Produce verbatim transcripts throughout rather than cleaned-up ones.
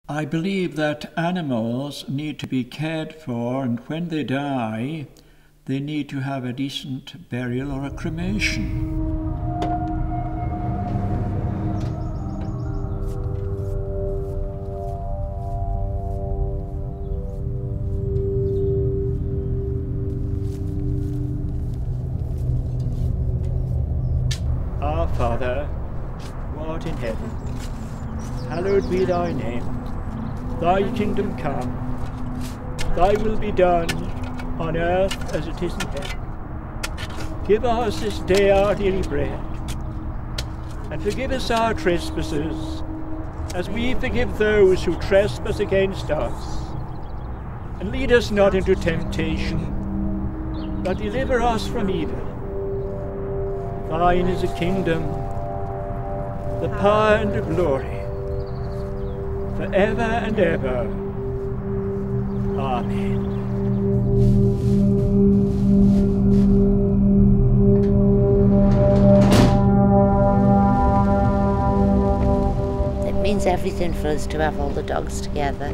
I believe that animals need to be cared for, and when they die, they need to have a decent burial or a cremation. Our Father, who art in heaven, hallowed be thy name. Thy kingdom come, thy will be done, on earth as it is in heaven. Give us this day our daily bread, and forgive us our trespasses, as we forgive those who trespass against us. And lead us not into temptation, but deliver us from evil. Thine is the kingdom, the power and the glory, forever and ever. Amen. It means everything for us to have all the dogs together.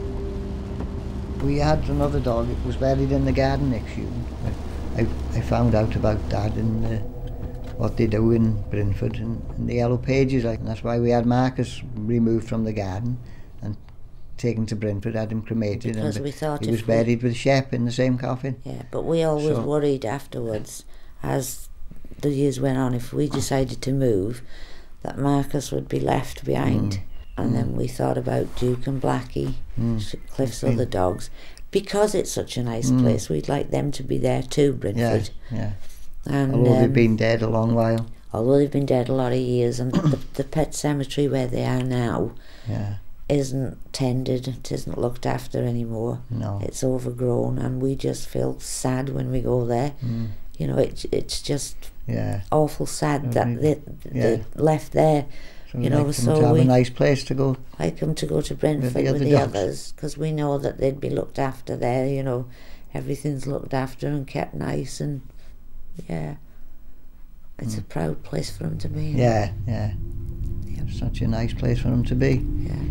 We had another dog. It was buried in the garden next year. I, I found out about that in the what they do in Brentford and in the Yellow Pages, and that's why we had Marcus removed from the garden and taken to Brentford, had him cremated, because and we thought he was we, buried with Shep in the same coffin. Yeah, but we always so, worried afterwards, as the years went on, if we decided to move, that Marcus would be left behind. Mm. And mm. then we thought about Duke and Blackie, mm. Cliff's other dogs. Because it's such a nice mm. place, we'd like them to be there too, Brentford. Yeah, yeah. And, although um, they've been dead a long while. Although they've been dead a lot of years, and the, the pet cemetery where they are now yeah. isn't tended, it isn't looked after anymore. No. It's overgrown, and we just feel sad when we go there. Mm. You know, it, it's just yeah. awful sad so that we, they, yeah. they left there. So you know, like so to have we a nice place to go. like them to go to Brentford with the, with the others, because we know that they'd be looked after there. You know, everything's looked after and kept nice, and yeah, it's mm. a proud place for them to be. Yeah, yeah, yeah. Such a nice place for them to be. Yeah.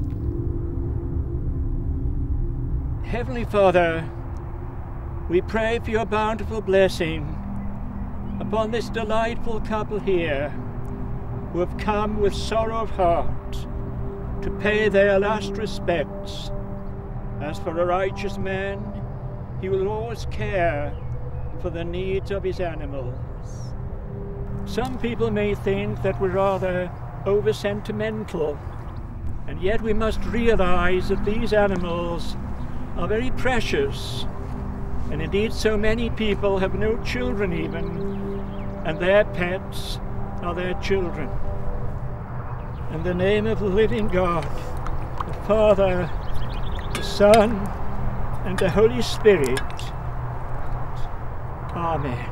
Heavenly Father, we pray for your bountiful blessing upon this delightful couple here, who have come with sorrow of heart to pay their last respects. As for a righteous man, he will always care for the needs of his animals. Some people may think that we're rather over-sentimental, and yet we must realize that these animals are very precious, and indeed so many people have no children even, and their pets are their children. In the name of the living God, the Father, the Son, and the Holy Spirit. Amen.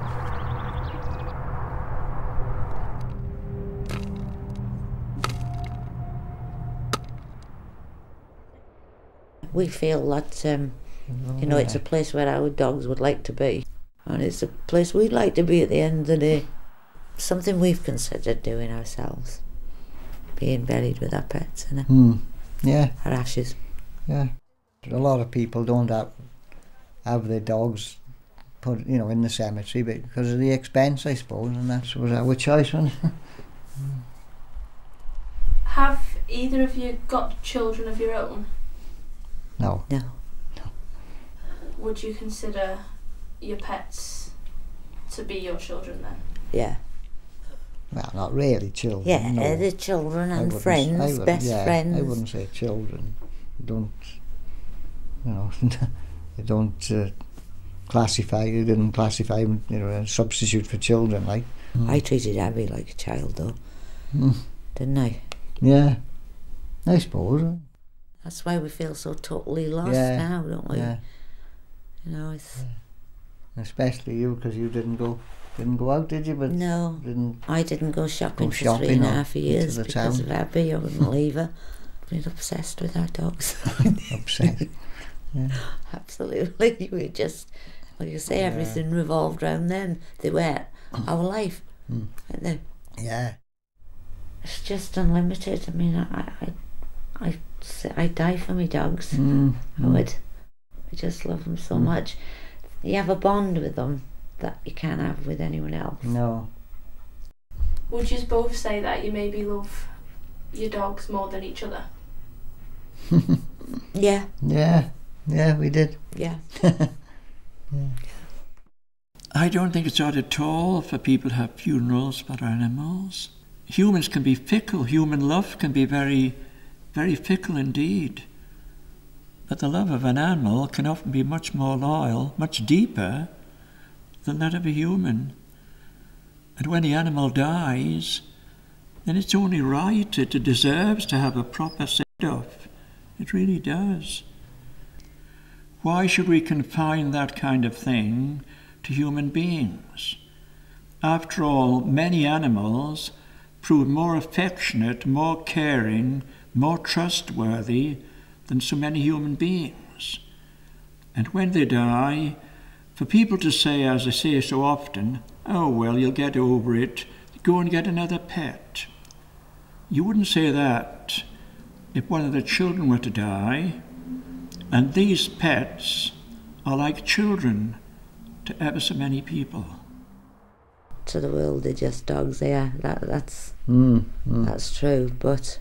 We feel that, um, you know, it's a place where our dogs would like to be. And it's a place we'd like to be at the end of the day. Something we've considered doing ourselves. Being buried with our pets, you know. Mm. Yeah. Our ashes. Yeah. A lot of people don't have, have their dogs put, you know, in the cemetery because of the expense, I suppose, and that was our choice. Have either of you got children of your own? No. No. No. Would you consider your pets to be your children then? Yeah. Well, not really children. Yeah, no. the children and friends, best yeah, friends. I wouldn't say children. Don't, you know, you don't uh, classify, you didn't classify them, you know, a substitute for children, like. Mm. I treated Abby like a child, though. Mm. Didn't I? Yeah, I suppose. That's why we feel so totally lost yeah. now, don't we? Yeah. You know, it's... Yeah. Especially you, because you didn't go didn't go out, did you? But no, didn't I didn't go shopping go for shopping three and a half years because town. of Abby. I wouldn't leave her. We're obsessed with our dogs. Obsessed. Yeah. Absolutely. We just, like you say, yeah. everything revolved around them. They were our life, mm. weren't they? Yeah. It's just unlimited. I mean, I, I, I, I'd die for me dogs. Mm, I mm. would. I just love them so Mm. much. You have a bond with them that you can't have with anyone else. No. Would you both say that you maybe love your dogs more than each other? Yeah. Yeah, yeah, we did. Yeah. Yeah. I don't think it's odd at all for people to have funerals for animals. Humans can be fickle. Human love can be very, very fickle indeed. But the love of an animal can often be much more loyal, much deeper than that of a human. And when the animal dies, then it's only right, it deserves to have a proper send-off. It really does. Why should we confine that kind of thing to human beings? After all, many animals prove more affectionate, more caring, more trustworthy than so many human beings. And when they die, for people to say, as I say so often, oh well, you'll get over it, go and get another pet. You wouldn't say that if one of the children were to die, and these pets are like children to ever so many people. To the world, they're just dogs. Yeah, that that's Mm, mm. that's true. But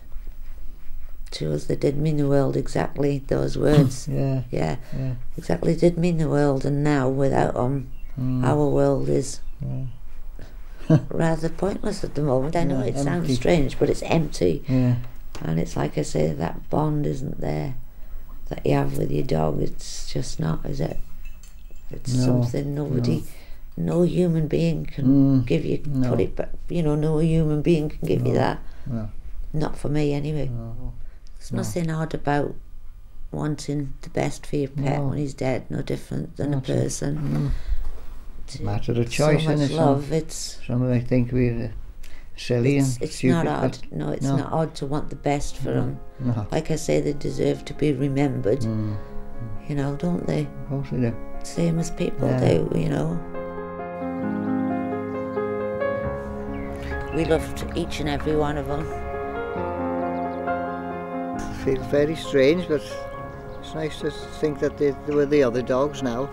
to us, they did mean the world. Exactly those words. Yeah, Yeah, yeah. exactly did mean the world. And now, without them, Mm. our world is Yeah. rather pointless at the moment. I know Yeah, it sounds empty. strange, but it's empty. Yeah. And it's like I say, that bond isn't there that you have with your dog. It's just not, is it? It's No, something nobody, no human being can Mm, give you, no. put it, but you know, no human being can give you No. that. No. Not for me anyway. No. There's No. nothing odd about wanting the best for your pet No. when he's dead, no different than a Not so- person. Mm. It's Matter of choice, so much innit? love, Some, it's, some might think we're uh, silly it's, and it's stupid. not odd. but No, it's no. not odd to want the best for No. them. No. Like I say, they deserve to be remembered, Mm. you know, don't they? Of course we do. Same as people Yeah. do, you know. We loved each and every one of them. It feels very strange, but it's nice to think that they, they were the other dogs now.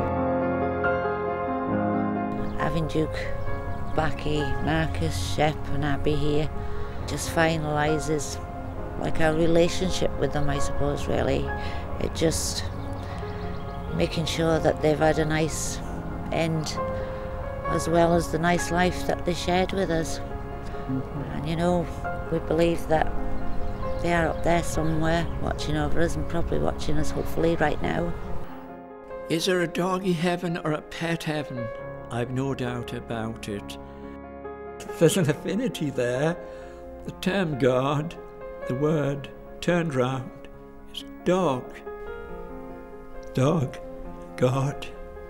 Having Duke, Blackie, Marcus, Shep and Abby here just finalises like our relationship with them, I suppose, really. It just making sure that they've had a nice end as well as the nice life that they shared with us. Mm-hmm. And you know, we believe that they are up there somewhere watching over us and probably watching us hopefully right now. Is there a doggy heaven or a pet heaven? I've no doubt about it. There's an affinity there. The term God, the word turned round, is dog. Dog, God.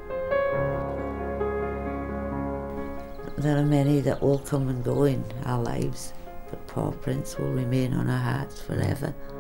There are many that will come and go in our lives, but Paw Prints will remain on our hearts forever.